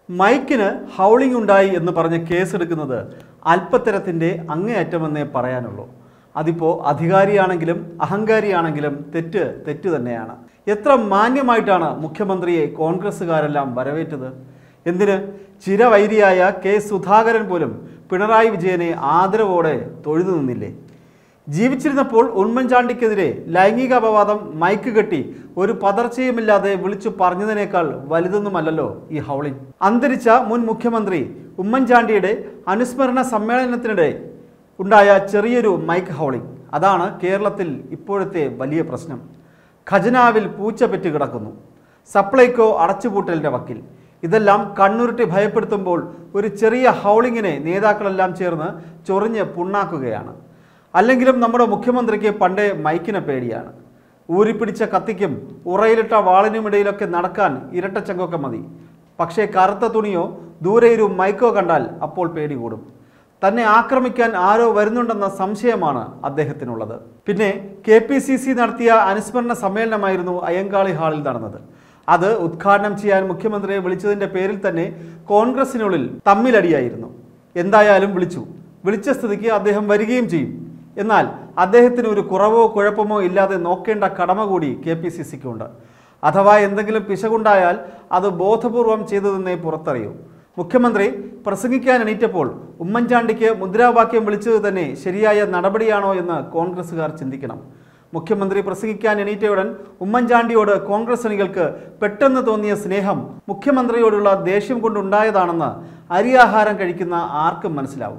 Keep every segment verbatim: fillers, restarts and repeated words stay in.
മൈക്കിന് howling ഉണ്ടായി എന്ന് പറഞ്ഞ് കേസെടുക്കുന്നത് അല്പത്തരത്തിൻ്റെ അങ്ങേയറ്റമെന്നേ പറയാനുള്ളൂ. അതിപ്പോൾ അധികാരിയാണെങ്കിലും അഹങ്കാരിയാണെങ്കിലും തെറ്റ് തെറ്റ് തന്നെയാണ്. എത്ര മാന്യമായിട്ടാണ് മുഖ്യമന്ത്രിയെ കോൺഗ്രസ്സുകാരെല്ലാം വരവേറ്റത്. എന്തിന്, ചിരവൈരിയായ കെ സുധാകരൻ പോലും പിണറായി വിജയനെ ആദരവോടെ തൊഴുതു നിന്നില്ലേ? ജീവിച്ചിരുന്നപ്പോൾ ഉമ്മൻചാണ്ടിക്കെതിരെ ലൈംഗിക അപവാദം മൈക്ക് കെട്ടി ഒരു പതർച്ചയുമില്ലാതെ വിളിച്ചു പറഞ്ഞതിനേക്കാൾ വലുതൊന്നുമല്ലല്ലോ ഈ ഹൗളിംഗ്. അന്തരിച്ച മുൻ മുഖ്യമന്ത്രി ഉമ്മൻചാണ്ടിയുടെ അനുസ്മരണ സമ്മേളനത്തിനിടെ ഉണ്ടായ ചെറിയൊരു മൈക്ക് ഹൗളിംഗ്, അതാണ് കേരളത്തിൽ ഇപ്പോഴത്തെ വലിയ പ്രശ്നം. ഖജനാവിൽ പൂച്ച പെറ്റ് കിടക്കുന്നു, സപ്ലൈകോ അടച്ചുപൂട്ടലിൻ്റെ വക്കിൽ. ഇതെല്ലാം കണ്ണുരുട്ടി ഭയപ്പെടുത്തുമ്പോൾ ഒരു ചെറിയ ഹൗളിങ്ങിനെ നേതാക്കളെല്ലാം ചേർന്ന് ചൊറിഞ്ഞ് പുണ്ണാക്കുകയാണ്. അല്ലെങ്കിലും നമ്മുടെ മുഖ്യമന്ത്രിക്ക് പണ്ടേ മൈക്കിനെ പേടിയാണ്. ഊരിപ്പിടിച്ച കത്തിക്കും ഉറയിലിട്ട വാളിനുമിടയിലൊക്കെ നടക്കാൻ ഇരട്ടച്ചങ്കൊക്കെ മതി. പക്ഷേ കറുത്ത തുണിയോ ദൂരെയൊരു മൈക്കോ കണ്ടാൽ അപ്പോൾ പേടി കൂടും. തന്നെ ആക്രമിക്കാൻ ആരോ വരുന്നുണ്ടെന്ന സംശയമാണ് അദ്ദേഹത്തിനുള്ളത്. പിന്നെ കെ പി സി സി നടത്തിയ അനുസ്മരണ സമ്മേളനമായിരുന്നു അയ്യങ്കാളി ഹാളിൽ നടന്നത്. അത് ഉദ്ഘാടനം ചെയ്യാൻ മുഖ്യമന്ത്രിയെ വിളിച്ചതിൻ്റെ പേരിൽ തന്നെ കോൺഗ്രസിനുള്ളിൽ തമ്മിലടിയായിരുന്നു. എന്തായാലും വിളിച്ചു, വിളിച്ച സ്ഥിതിക്ക് അദ്ദേഹം വരികയും ചെയ്യും. എന്നാൽ അദ്ദേഹത്തിന് ഒരു കുറവോ കുഴപ്പമോ ഇല്ലാതെ നോക്കേണ്ട കടമ കൂടി കെ പി സി സിക്കുണ്ട്. അഥവാ എന്തെങ്കിലും പിശകുണ്ടായാൽ അത് ബോധപൂർവം ചെയ്തതെന്നേ പുറത്തറിയൂ. മുഖ്യമന്ത്രി പ്രസംഗിക്കാൻ എണീറ്റപ്പോൾ ഉമ്മൻചാണ്ടിക്ക് മുദ്രാവാക്യം വിളിച്ചത് തന്നെ ശരിയായ നടപടിയാണോ എന്ന് കോൺഗ്രസ്സുകാർ ചിന്തിക്കണം. മുഖ്യമന്ത്രി പ്രസംഗിക്കാൻ എണീറ്റയുടൻ ഉമ്മൻചാണ്ടിയോട് കോൺഗ്രസ് അണികൾക്ക് പെട്ടെന്ന് തോന്നിയ സ്നേഹം മുഖ്യമന്ത്രിയോടുള്ള ദേഷ്യം കൊണ്ടുണ്ടായതാണെന്ന് അരിയാഹാരം കഴിക്കുന്ന ആർക്കും മനസ്സിലാവും.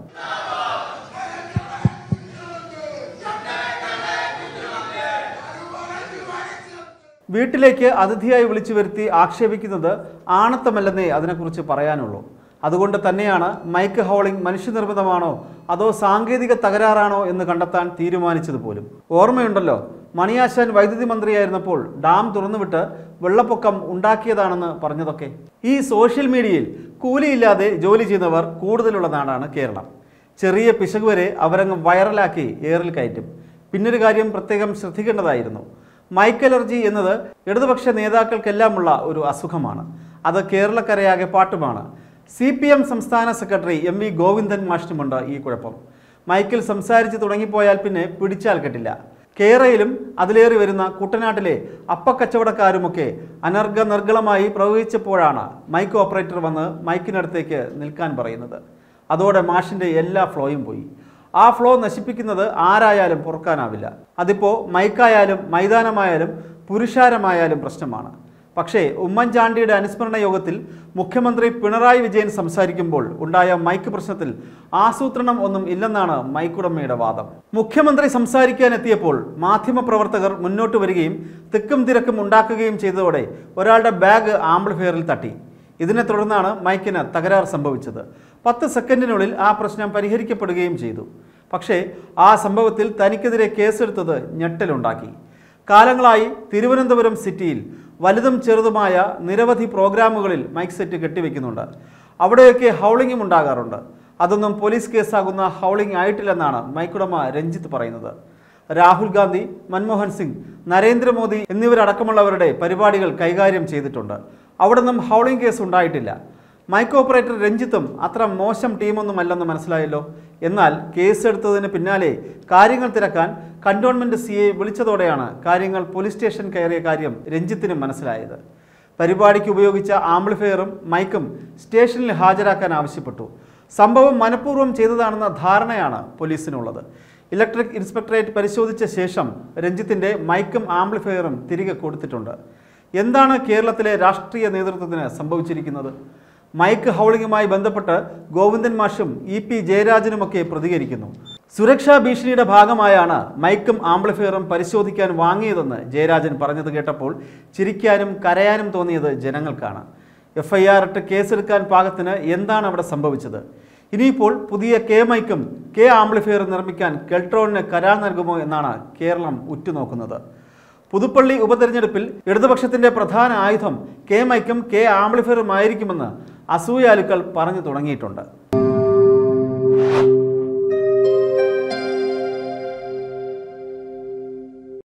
വീട്ടിലേക്ക് അതിഥിയായി വിളിച്ചു വരുത്തി ആക്ഷേപിക്കുന്നത് ആണത്തമല്ലെന്നേ അതിനെക്കുറിച്ച് പറയാനുള്ളൂ. അതുകൊണ്ട് തന്നെയാണ് മൈക്ക് ഹൗളിംഗ് മനുഷ്യനിർമ്മിതമാണോ അതോ സാങ്കേതിക തകരാറാണോ എന്ന് കണ്ടെത്താൻ തീരുമാനിച്ചത് പോലും. ഓർമ്മയുണ്ടല്ലോ, മണിയാശാൻ വൈദ്യുതി മന്ത്രിയായിരുന്നപ്പോൾ ഡാം തുറന്നുവിട്ട് വെള്ളപ്പൊക്കം ഉണ്ടാക്കിയതാണെന്ന് പറഞ്ഞതൊക്കെ. ഈ സോഷ്യൽ മീഡിയയിൽ കൂലിയില്ലാതെ ജോലി ചെയ്യുന്നവർ കൂടുതലുള്ള നാടാണ് കേരളം. ചെറിയ പിശക് വരെ അവരങ്ങ് വൈറലാക്കി എയറിൽ കയറ്റും. പിന്നൊരു കാര്യം പ്രത്യേകം ശ്രദ്ധിക്കേണ്ടതായിരുന്നു. മൈക്ക് അലർജി എന്നത് ഇടതുപക്ഷ നേതാക്കൾക്കെല്ലാമുള്ള ഒരു അസുഖമാണ്. അത് കേരളക്കരയാകെ പാട്ടുമാണ്. സി പി എം സംസ്ഥാന സെക്രട്ടറി എം വി ഗോവിന്ദൻ മാഷിനുമുണ്ട് ഈ കുഴപ്പം. മൈക്കിൽ സംസാരിച്ച് തുടങ്ങിപ്പോയാൽ പിന്നെ പിടിച്ചാൽ കെട്ടില്ല. കേരളയിലും അതിലേറി വരുന്ന കുട്ടനാട്ടിലെ അപ്പക്കച്ചവടക്കാരുമൊക്കെ അനർഘ നിർഗളമായി പ്രവഹിച്ചപ്പോഴാണ് മൈക്ക് ഓപ്പറേറ്റർ വന്ന് മൈക്കിനടുത്തേക്ക് നിൽക്കാൻ പറയുന്നത്. അതോടെ മാഷിൻ്റെ എല്ലാ ഫ്ലോയും പോയി. ആ ഫ്ലോ നശിപ്പിക്കുന്നത് ആരായാലും പൊറുക്കാനാവില്ല. അതിപ്പോൾ മൈക്കായാലും മൈതാനമായാലും പുരുഷാരമായാലും പ്രശ്നമാണ്. പക്ഷേ ഉമ്മൻചാണ്ടിയുടെ അനുസ്മരണ യോഗത്തിൽ മുഖ്യമന്ത്രി പിണറായി വിജയൻ സംസാരിക്കുമ്പോൾ ഉണ്ടായ മൈക്ക് പ്രശ്നത്തിൽ ആസൂത്രണം ഒന്നും ഇല്ലെന്നാണ് മൈക്കുടമയുടെ വാദം. മുഖ്യമന്ത്രി സംസാരിക്കാനെത്തിയപ്പോൾ മാധ്യമപ്രവർത്തകർ മുന്നോട്ട് വരികയും തിക്കും തിരക്കും ഉണ്ടാക്കുകയും ചെയ്തതോടെ ഒരാളുടെ ബാഗ് ആംപ്ലിഫയറിൽ തട്ടി. ഇതിനെ തുടർന്നാണ് മൈക്കിന് തകരാർ സംഭവിച്ചത്. പത്ത് സെക്കൻഡിനുള്ളിൽ ആ പ്രശ്നം പരിഹരിക്കപ്പെടുകയും ചെയ്തു. പക്ഷേ ആ സംഭവത്തിൽ തനിക്കെതിരെ കേസെടുത്തത് ഞെട്ടലുണ്ടാക്കി. കാലങ്ങളായി തിരുവനന്തപുരം സിറ്റിയിൽ വലുതും ചെറുതുമായ നിരവധി പ്രോഗ്രാമുകളിൽ മൈക്ക് സെറ്റ് കെട്ടിവെക്കുന്നുണ്ട്. അവിടെയൊക്കെ ഹൗളിംഗും ഉണ്ടാകാറുണ്ട്. അതൊന്നും പോലീസ് കേസാകുന്ന ഹൗളിംഗ് ആയിട്ടില്ലെന്നാണ് മൈക്കുടമ രഞ്ജിത്ത് പറയുന്നത്. രാഹുൽ ഗാന്ധി, മൻമോഹൻ സിംഗ്, നരേന്ദ്രമോദി എന്നിവരടക്കമുള്ളവരുടെ പരിപാടികൾ കൈകാര്യം ചെയ്തിട്ടുണ്ട്. അവിടെ നിന്നും ഹൗളിംഗ് കേസ് ഉണ്ടായിട്ടില്ല. മൈക്ക് ഓപ്പറേറ്റർ രഞ്ജിത്തും അത്ര മോശം ടീമൊന്നുമല്ലെന്ന് മനസ്സിലായല്ലോ. എന്നാൽ കേസെടുത്തതിന് പിന്നാലെ കാര്യങ്ങൾ തിരക്കാൻ കന്റോൺമെൻറ്റ് സി എ വിളിച്ചതോടെയാണ് കാര്യങ്ങൾ പോലീസ് സ്റ്റേഷൻ കയറിയ കാര്യം രഞ്ജിത്തിനും മനസ്സിലായത്. പരിപാടിക്ക് ഉപയോഗിച്ച ആംപ്ലിഫയറും മൈക്കും സ്റ്റേഷനിൽ ഹാജരാക്കാൻ ആവശ്യപ്പെട്ടു. സംഭവം മനഃപൂർവ്വം ചെയ്തതാണെന്ന ധാരണയാണ് പോലീസിനുള്ളത്. ഇലക്ട്രിക് ഇൻസ്പെക്ടറേറ്റ് പരിശോധിച്ച ശേഷം രഞ്ജിത്തിൻ്റെ മൈക്കും ആംപ്ലിഫയറും തിരികെ കൊടുത്തിട്ടുണ്ട്. എന്താണ് കേരളത്തിലെ രാഷ്ട്രീയ നേതൃത്വത്തിന് സംഭവിച്ചിരിക്കുന്നത്? മൈക്ക് ഹൗളിംഗുമായി ബന്ധപ്പെട്ട് ഗോവിന്ദൻ മാഷും ഇ പി ജയരാജനുമൊക്കെ പ്രതികരിക്കുന്നു. സുരക്ഷാ ഭീഷണിയുടെ ഭാഗമായാണ് മൈക്കും ആംപ്ലിഫയറും പരിശോധിക്കാൻ വാങ്ങിയതെന്ന് ജയരാജൻ പറഞ്ഞത് കേട്ടപ്പോൾ ചിരിക്കാനും കരയാനും തോന്നിയത് ജനങ്ങൾക്കാണ്. എഫ് ഐ ആർ ഇട്ട് കേസെടുക്കാൻ പാകത്തിന് എന്താണ് അവിടെ സംഭവിച്ചത്? ഇനിയിപ്പോൾ പുതിയ കെ മൈക്കും കെ ആംപ്ലിഫയറും നിർമ്മിക്കാൻ കെൽട്രോണിന് കരാർ നൽകുമോ എന്നാണ് കേരളം ഉറ്റുനോക്കുന്നത്. പുതുപ്പള്ളി ഉപതെരഞ്ഞെടുപ്പിൽ ഇടതുപക്ഷത്തിന്റെ പ്രധാന ആയുധം കെ മൈക്കും കെ ആംപ്ലിഫയറുമായിരിക്കുമെന്ന് അസൂയാലുക്കൾ പറഞ്ഞു തുടങ്ങിയിട്ടുണ്ട്.